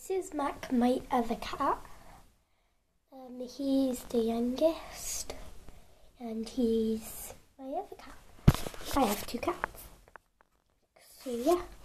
This is Mac, my other cat. He's the youngest, and he's my other cat. I have two cats. So yeah.